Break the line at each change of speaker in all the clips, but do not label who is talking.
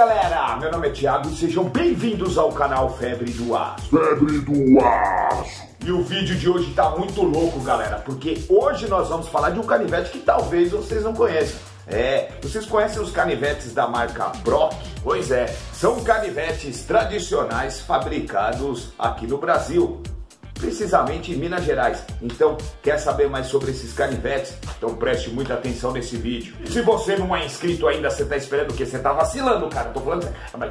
galera, meu nome é Thiago e sejam bem-vindos ao canal Febre do Aço.
Febre do Aço.
E o vídeo de hoje tá muito louco, galera, porque hoje nós vamos falar de um canivete que talvez vocês não conheçam. Vocês conhecem os canivetes da marca Brock? Pois é, são canivetes tradicionais fabricados aqui no Brasil, precisamente em Minas Gerais. Então, quer saber mais sobre esses canivetes? Então preste muita atenção nesse vídeo. Se você não é inscrito ainda, você tá esperando o quê? Você tá vacilando, cara. Tô falando...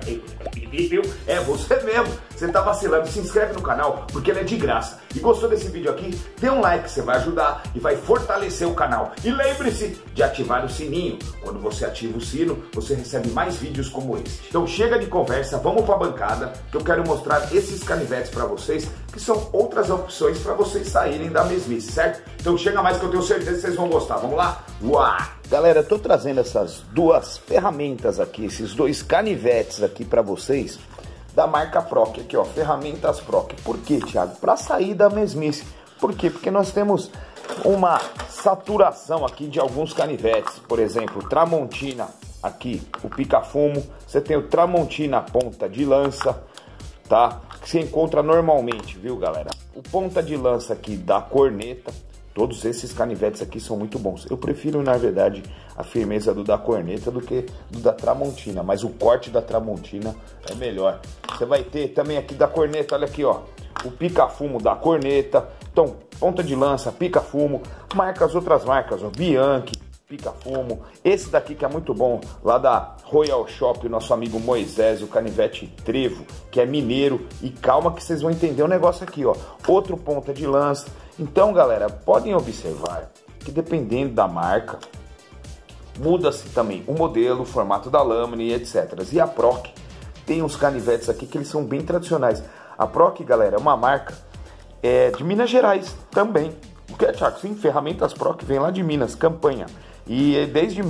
É você mesmo. Você tá vacilando. Se inscreve no canal, porque ele é de graça. E gostou desse vídeo aqui? Dê um like, você vai ajudar e vai fortalecer o canal. E lembre-se de ativar o sininho. Quando você ativa o sino, você recebe mais vídeos como esse. Então chega de conversa, vamos pra bancada, que eu quero mostrar esses canivetes pra vocês, que são outras opções para vocês saírem da mesmice, certo? Então chega mais que eu tenho certeza que vocês vão gostar. Vamos lá? Uau! Galera, eu tô trazendo essas duas ferramentas aqui, esses dois canivetes aqui para vocês, da marca Proc, aqui ó, ferramentas Proc. Por quê, Thiago? Para sair da mesmice. Por quê? Porque nós temos uma saturação aqui de alguns canivetes. Por exemplo, Tramontina, aqui, o pica-fumo. Você tem o Tramontina ponta de lança, tá? Que se encontra normalmente, viu, galera? O ponta de lança aqui da corneta. Todos esses canivetes aqui são muito bons. Eu prefiro, na verdade, a firmeza do da corneta do que do da Tramontina, mas o corte da Tramontina é melhor. Você vai ter também aqui da corneta, olha aqui, ó, o pica-fumo da corneta. Então, ponta de lança, pica-fumo, outras marcas, ó, Bianchi, pica-fumo. Esse daqui que é muito bom, lá da Royal Shop, o nosso amigo Moisés, o canivete Trevo, que é mineiro. E calma que vocês vão entender o negócio aqui, ó. Outro ponta de lança. Então, galera, podem observar que dependendo da marca, muda-se também o modelo, o formato da lâmina e etc. E a Proc tem uns canivetes aqui que eles são bem tradicionais. A Proc, galera, é uma marca de Minas Gerais também. O que é, Thiago? Sim, ferramentas Proc vem lá de Minas, Campanha. E desde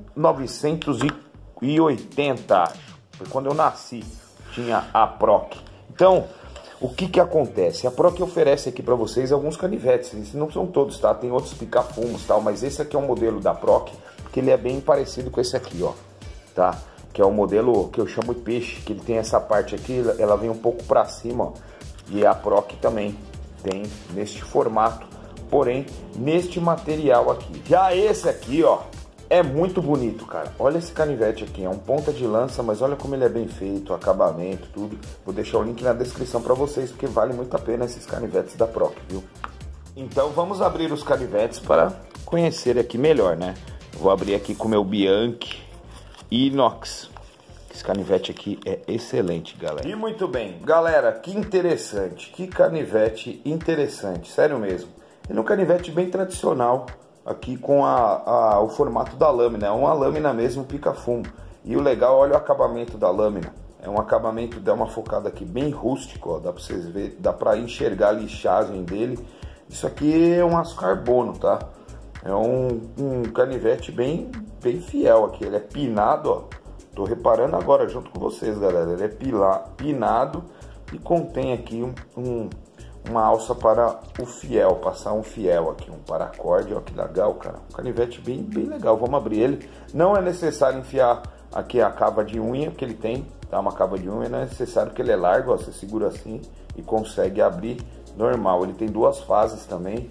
1980, acho, foi quando eu nasci, tinha a Proc. Então, o que acontece? A Proc oferece aqui para vocês alguns canivetes, esses não são todos, tá? Tem outros pica-fumos e tal, mas esse aqui é um modelo da Proc, que ele é bem parecido com esse aqui, ó, tá? Que é o modelo que eu chamo de peixe, que ele tem essa parte aqui, ela vem um pouco para cima, ó. E a Proc também tem neste formato, porém, neste material aqui. Já esse aqui, ó, é muito bonito, cara. Olha esse canivete aqui, é um ponta de lança, mas olha como ele é bem feito, o acabamento, tudo. Vou deixar o link na descrição para vocês, porque vale muito a pena esses canivetes da Proc, viu? Então vamos abrir os canivetes para conhecer aqui melhor, né? Vou abrir aqui com o meu Bianchi Inox. Esse canivete aqui é excelente, galera. E muito bem, galera, que interessante, que canivete interessante, sério mesmo. Ele é um canivete bem tradicional, aqui com o formato da lâmina, é uma lâmina mesmo, pica-fumo. E o legal, olha o acabamento da lâmina, é um acabamento, dá uma focada aqui bem rústico, ó, dá pra vocês verem, dá pra enxergar a lixagem dele. Isso aqui é um aço carbono, tá? É um canivete bem fiel aqui, ele é pinado, ó. Tô reparando agora junto com vocês, galera, ele é pinado e contém aqui uma alça para o fiel, passar um fiel aqui, um paracorde, ó, que legal, cara. Um canivete bem legal, vamos abrir ele. Não é necessário enfiar aqui a cava de unha que ele tem, tá? Uma cava de unha, não é necessário porque ele é largo, ó, você segura assim e consegue abrir normal. Ele tem duas fases também,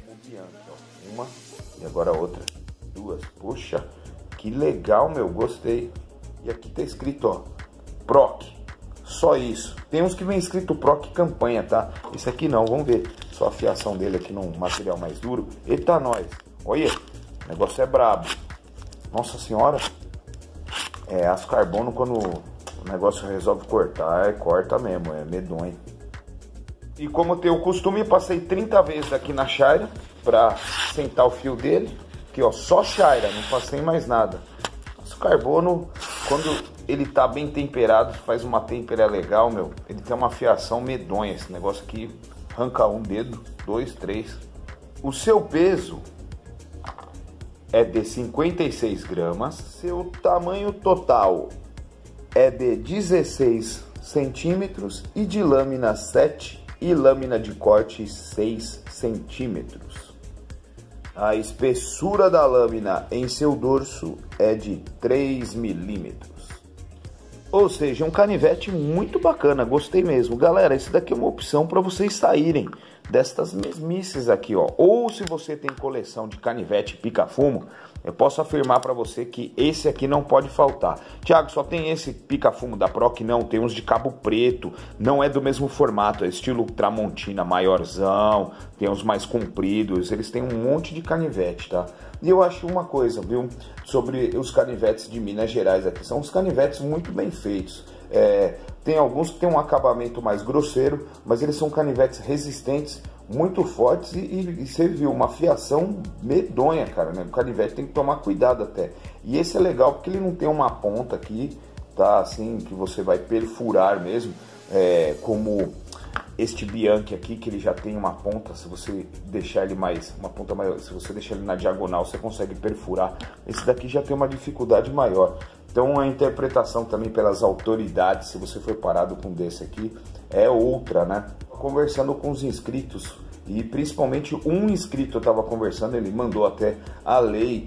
ó, uma e agora outra, duas. Poxa, que legal, meu, gostei. E aqui tá escrito, ó, Proc. Só isso. Tem uns que vem escrito Proc Campanha, tá? Esse aqui não, vamos ver. Só a fiação dele aqui num material mais duro. Eita, nós. Olha, o negócio é brabo. Nossa senhora. É aço carbono, quando o negócio resolve cortar, corta mesmo, é medonho. E como eu tenho o costume, passei 30 vezes aqui na chaira pra sentar o fio dele. Aqui, ó, só chaira, não passei mais nada. Aço carbono, quando ele tá bem temperado, faz uma têmpera legal, meu. Ele tem uma fiação medonha. Esse negócio aqui arranca um dedo, 2, 3. O seu peso é de 56 gramas. Seu tamanho total é de 16 centímetros e de lâmina 7 e lâmina de corte 6 centímetros. A espessura da lâmina em seu dorso é de 3 milímetros. Ou seja, um canivete muito bacana, gostei mesmo. Galera, esse daqui é uma opção para vocês saírem destas mesmices aqui, ó. Ou se você tem coleção de canivete pica-fumo, eu posso afirmar para você que esse aqui não pode faltar. Thiago, só tem esse pica-fumo da Proc? Não, tem uns de cabo preto, não é do mesmo formato, é estilo Tramontina maiorzão, tem uns mais compridos, eles têm um monte de canivete, tá? E eu acho uma coisa, viu, sobre os canivetes de Minas Gerais aqui, são uns canivetes muito bem feitos. Tem alguns que tem um acabamento mais grosseiro, mas eles são canivetes resistentes, muito fortes e você viu, uma fiação medonha, cara, né? O canivete tem que tomar cuidado até. E esse é legal porque ele não tem uma ponta aqui, tá, assim, que você vai perfurar mesmo, como este Bianchi aqui, que ele já tem uma ponta, se você deixar ele uma ponta maior, se você deixar ele na diagonal, você consegue perfurar. Esse daqui já tem uma dificuldade maior. Então a interpretação também pelas autoridades, se você foi parado com desse aqui, é outra, né? Conversando com os inscritos, e principalmente um inscrito eu estava conversando, ele mandou até a lei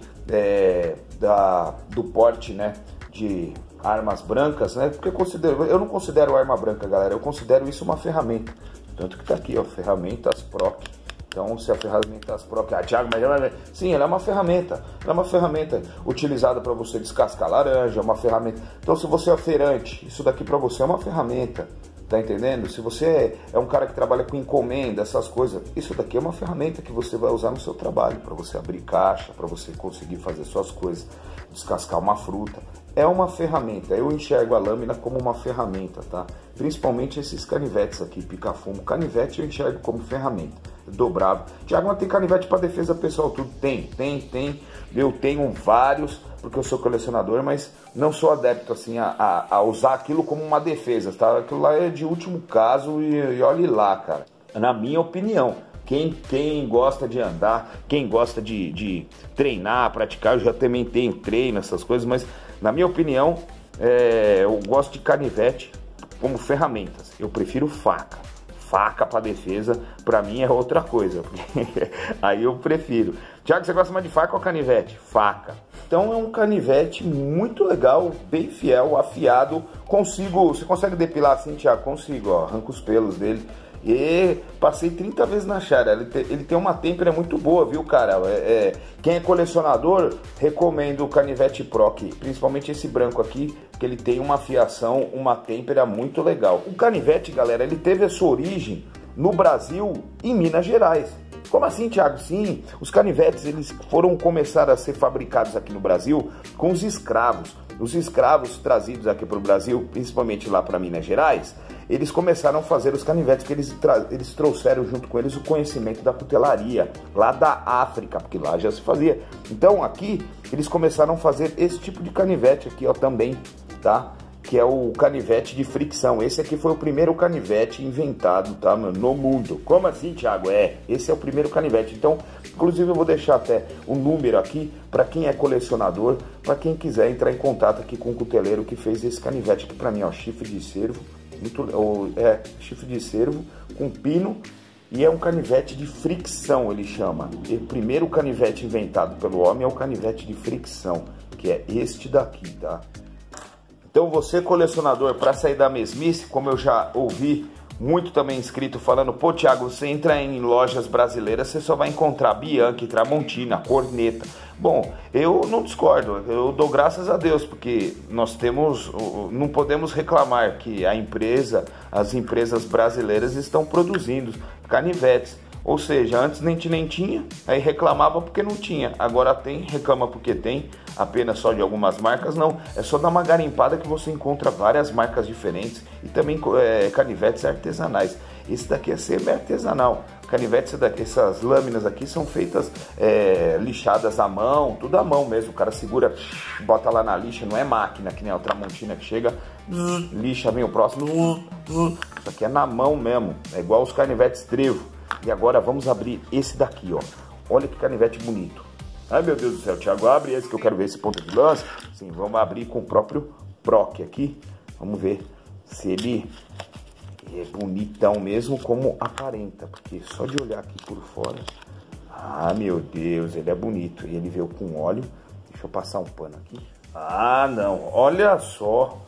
do porte, né, de armas brancas, né? Porque eu não considero arma branca, galera, eu considero isso uma ferramenta. Tanto que tá aqui, ó, ferramentas Proc. Então, se a ferramenta Proc, Thiago, mas sim, ela é uma ferramenta. Ela é uma ferramenta utilizada para você descascar laranja, é uma ferramenta. Então, se você é feirante, isso daqui para você é uma ferramenta. Tá entendendo? Se você é um cara que trabalha com encomenda, essas coisas, isso daqui é uma ferramenta que você vai usar no seu trabalho, para você abrir caixa, para você conseguir fazer suas coisas, descascar uma fruta. É uma ferramenta, eu enxergo a lâmina como uma ferramenta, tá? Principalmente esses canivetes aqui, pica-fumo. Canivete eu enxergo como ferramenta, dobrável. Thiago, mas tem canivete para defesa pessoal, tudo? Tem. Eu tenho vários, porque eu sou colecionador, mas não sou adepto assim a usar aquilo como uma defesa, tá? Aquilo lá é de último caso e olhe lá, cara. Na minha opinião, quem gosta de andar, quem gosta de treinar, praticar, eu já também tenho treino, essas coisas, mas na minha opinião, eu gosto de canivete como ferramentas. Eu prefiro faca. Faca para defesa, para mim é outra coisa. Aí eu prefiro. Thiago, você gosta mais de faca ou canivete? Faca. Então é um canivete muito legal, bem fiel, afiado. Você consegue depilar assim, Thiago? Consigo, ó. Arranca os pelos dele. E passei 30 vezes na chara. Ele tem uma têmpera muito boa, viu, cara? Quem é colecionador, recomendo o canivete Proc, principalmente esse branco aqui, que ele tem uma afiação, uma têmpera muito legal. O canivete, galera, ele teve a sua origem no Brasil, em Minas Gerais. Como assim, Thiago? Sim, os canivetes eles foram começar a ser fabricados aqui no Brasil com os escravos. Os escravos trazidos aqui para o Brasil, principalmente lá para Minas Gerais, eles começaram a fazer os canivetes, que eles trouxeram junto com eles o conhecimento da cutelaria, lá da África, porque lá já se fazia. Então aqui eles começaram a fazer esse tipo de canivete aqui, ó, também, tá? Que é o canivete de fricção. Esse aqui foi o primeiro canivete inventado, tá, mano, no mundo. Como assim, Thiago? Esse é o primeiro canivete. Então, inclusive eu vou deixar até o número aqui para quem é colecionador, para quem quiser entrar em contato aqui com o cuteleiro que fez esse canivete aqui para mim, ó, chifre de cervo, chifre de cervo com pino, e é um canivete de fricção, ele chama. O primeiro canivete inventado pelo homem é o canivete de fricção, que é este daqui, tá? Então você, colecionador, para sair da mesmice, como eu já ouvi muito também inscrito falando, pô, Thiago, você entra em lojas brasileiras, você só vai encontrar Bianchi, Tramontina, Corneta. Bom, eu não discordo, eu dou graças a Deus, porque não podemos reclamar que as empresas brasileiras estão produzindo canivetes. Ou seja, antes nem tinha, aí reclamava porque não tinha. Agora tem, reclama porque tem, apenas só de algumas marcas, não. É só dar uma garimpada que você encontra várias marcas diferentes e também canivetes artesanais. Esse daqui é semi-artesanal. Canivetes, essas lâminas aqui são feitas lixadas à mão, tudo à mão mesmo. O cara segura, bota lá na lixa, não é máquina, que nem a Tramontina que chega, lixa, vem o próximo. Isso aqui é na mão mesmo, é igual os canivetes trevo. E agora vamos abrir esse daqui, ó. Olha que canivete bonito. Ai, meu Deus do céu, Thiago, abre esse que eu quero ver esse ponto de lança. Sim, vamos abrir com o próprio Proc aqui. Vamos ver se ele é bonitão mesmo como aparenta. Porque só de olhar aqui por fora... Ah, meu Deus, ele é bonito. E ele veio com óleo. Deixa eu passar um pano aqui. Ah, não. Olha só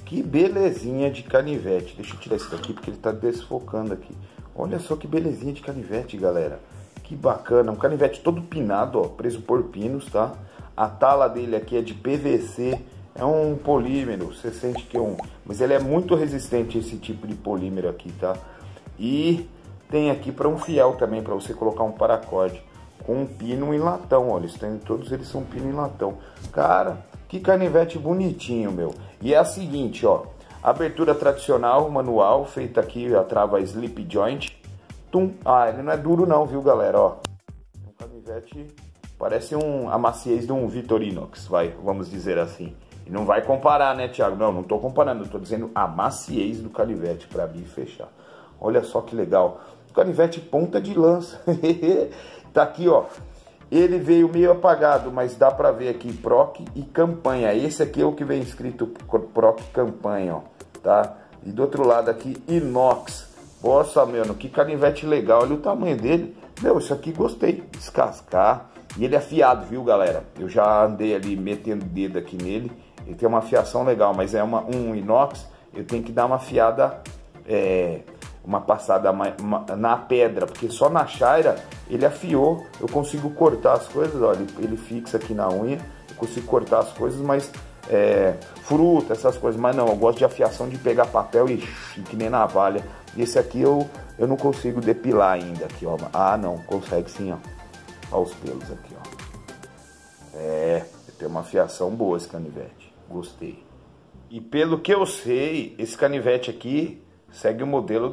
Que belezinha de canivete. Deixa eu tirar isso daqui porque ele tá desfocando aqui. Olha só que belezinha de canivete, galera. Que bacana. Um canivete todo pinado, ó, preso por pinos, tá? A tala dele aqui é de PVC. É um polímero. Você sente que é um... Mas ele é muito resistente a esse tipo de polímero aqui, tá? E tem aqui para um fiel também, para você colocar um paracorde. Com um pino em latão, olha. Todos eles são pino em latão. Cara... Que canivete bonitinho, meu. E é a seguinte, ó. Abertura tradicional, manual, feita aqui, a trava slip joint. Tum. Ah, ele não é duro não, viu, galera, ó. Um canivete, parece a maciez de um Victorinox, vamos dizer assim. E não vai comparar, né, Thiago? Não, não tô comparando, eu tô dizendo a maciez do canivete para abrir e fechar. Olha só que legal. Canivete ponta de lança. Tá aqui, ó. Ele veio meio apagado, mas dá pra ver aqui PROC e campanha. Esse aqui é o que vem escrito PROC campanha, ó, tá? E do outro lado aqui, inox. Nossa, mano, que canivete legal. Olha o tamanho dele. Meu, isso aqui gostei. Descascar. E ele é afiado, viu, galera? Eu já andei ali metendo o dedo aqui nele. Ele tem uma afiação legal, mas é um inox. Eu tenho que dar uma afiada... uma passada na pedra, porque só na chaira ele afiou, eu consigo cortar as coisas, ó, ele fixa aqui na unha, eu consigo cortar as coisas, mas fruta, essas coisas, mas não, eu gosto de afiação de pegar papel e que nem navalha. E esse aqui eu não consigo depilar ainda, aqui, ó. Ah, não, consegue sim, ó. Ó os pelos aqui, ó. Tem uma afiação boa esse canivete, gostei. E pelo que eu sei, esse canivete aqui segue o modelo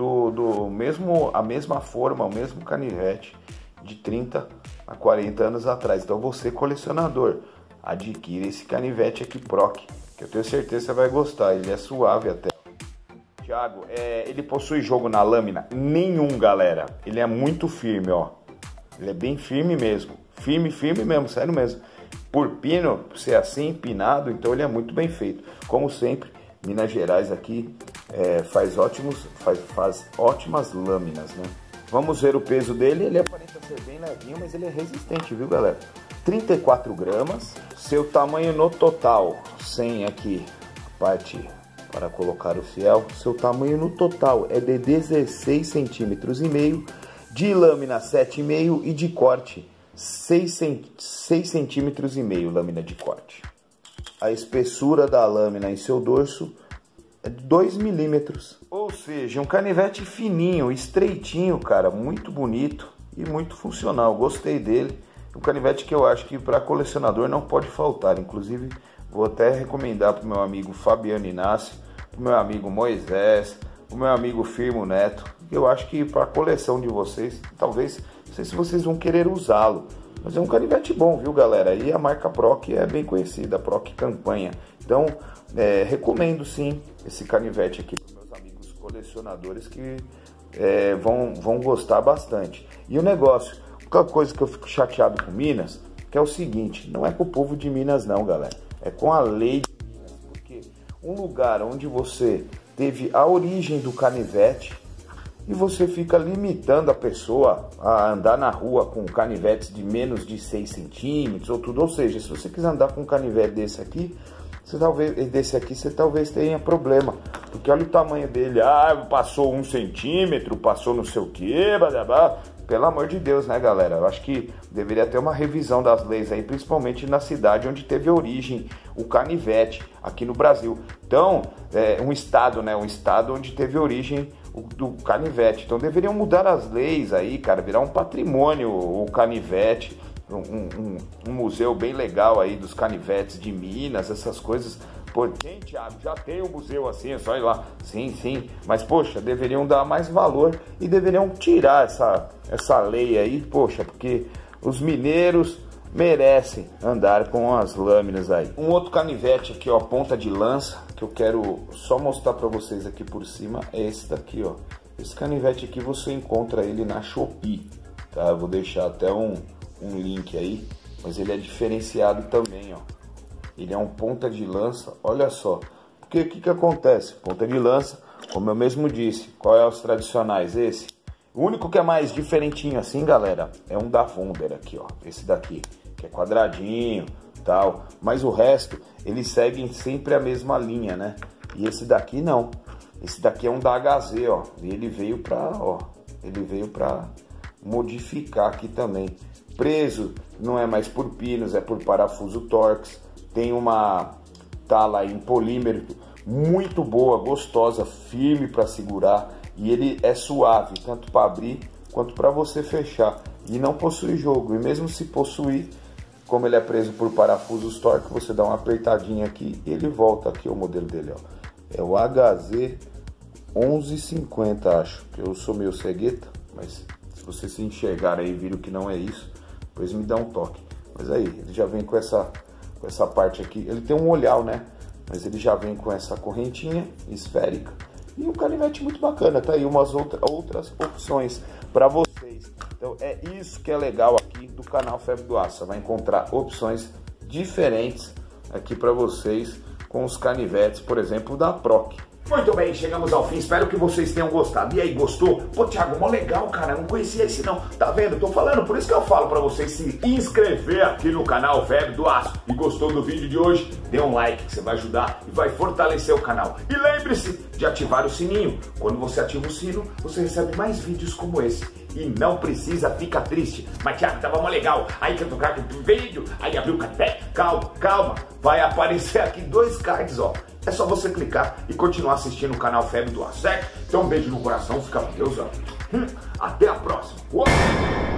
a mesma forma, o mesmo canivete de 30 a 40 anos atrás. Então você, colecionador, adquira esse canivete aqui PROC, que eu tenho certeza que você vai gostar. Ele é suave até. Thiago, ele possui jogo na lâmina? Nenhum, galera. Ele é muito firme, ó. Ele é bem firme mesmo. Firme mesmo, sério mesmo. Por pino, por ser assim, empinado, então ele é muito bem feito. Como sempre, Minas Gerais aqui faz ótimas lâminas, né? Vamos ver o peso dele. Ele aparenta ser bem levinho, mas ele é resistente, viu, galera? 34 gramas. Seu tamanho no total, sem aqui a parte para colocar o fiel. Seu tamanho no total é de 16 centímetros e meio, de lâmina 7,5 e de corte 6 centímetros e meio, lâmina de corte. A espessura da lâmina em seu dorso é de 2 milímetros. Ou seja, um canivete fininho, estreitinho, cara, muito bonito e muito funcional. Gostei dele. Um canivete que eu acho que para colecionador não pode faltar. Inclusive, vou até recomendar para o meu amigo Fabiano Inácio, para o meu amigo Moisés, para o meu amigo Firmo Neto. Eu acho que para a coleção de vocês, talvez, não sei se vocês vão querer usá-lo. Mas é um canivete bom, viu, galera? E a marca PROC é bem conhecida, PROC Campanha. Então, recomendo sim esse canivete aqui para meus amigos colecionadores que vão gostar bastante. E o negócio, uma coisa que eu fico chateado com Minas, que é o seguinte, não é com o povo de Minas não, galera. É com a lei de Minas, porque um lugar onde você teve a origem do canivete, e você fica limitando a pessoa a andar na rua com canivetes de menos de 6 centímetros ou tudo. Ou seja, se você quiser andar com um canivete desse aqui, você talvez tenha problema. Porque olha o tamanho dele. Ah, passou 1 centímetro, passou não sei o que, blá, blá, blá. Pelo amor de Deus, né, galera? Eu acho que deveria ter uma revisão das leis aí, principalmente na cidade onde teve origem o canivete, aqui no Brasil. Então, um estado, né? Um estado onde teve origem do canivete. Então deveriam mudar as leis aí, cara, virar um patrimônio o canivete, um museu bem legal aí dos canivetes de Minas, essas coisas. Pô, gente, Thiago, já tem um museu assim, é só ir lá. Sim, mas poxa, deveriam dar mais valor e deveriam tirar essa lei aí, poxa, porque os mineiros merecem andar com as lâminas aí. Um outro canivete aqui, ó, ponta de lança, que eu quero só mostrar para vocês aqui por cima, é esse daqui, ó. Esse canivete aqui você encontra ele na Shopee, tá? Eu vou deixar até um link aí, mas ele é diferenciado também, ó. Ele é um ponta de lança, olha só. Porque o que acontece? Ponta de lança, como eu mesmo disse, qual é os tradicionais? Esse. O único que é mais diferentinho assim, galera, é um da Wunder aqui, ó. Esse daqui, que é quadradinho, tal. Mas o resto, eles seguem sempre a mesma linha, né? E esse daqui não. Esse daqui é um da HZ, ó. E ele veio pra, ó, ele veio pra modificar aqui também. Preso não é mais por pinos, é por parafuso Torx. Tem uma tala em polímero muito boa, gostosa, firme para segurar. E ele é suave, tanto para abrir quanto para você fechar. E não possui jogo. E mesmo se possuir, como ele é preso por parafusos Torx, você dá uma apertadinha aqui e ele volta. Aqui o modelo dele, ó. É o HZ 1150, acho. Eu sou meio cegueta, mas se vocês se enxergarem aí e viram que não é isso, depois me dá um toque. Mas aí, ele já vem com essa parte aqui. Ele tem um olhar, né? Mas ele já vem com essa correntinha esférica. E um canivete muito bacana. Tá aí umas outras opções para vocês. Então é isso que é legal aqui do canal Febre do Aço. Você vai encontrar opções diferentes aqui para vocês com os canivetes, por exemplo, da Proc. Muito bem, chegamos ao fim, espero que vocês tenham gostado. E aí, gostou? Pô, Thiago, mó legal, cara, eu não conhecia esse não. Tá vendo? Tô falando, por isso que eu falo pra vocês se inscrever aqui no canal Febre do Aço. E gostou do vídeo de hoje? Dê um like, que você vai ajudar e vai fortalecer o canal. E lembre-se de ativar o sininho. Quando você ativa o sino, você recebe mais vídeos como esse. E não precisa ficar triste. Mas, Thiago, tava mó legal. Aí que eu tocar com o vídeo, aí abriu o canivete. Calma, calma. Vai aparecer aqui 2 cards, ó. É só você clicar e continuar assistindo o canal Febre do Aço, certo? Então um beijo no coração, fica com Deus, ó. Até a próxima. Uou!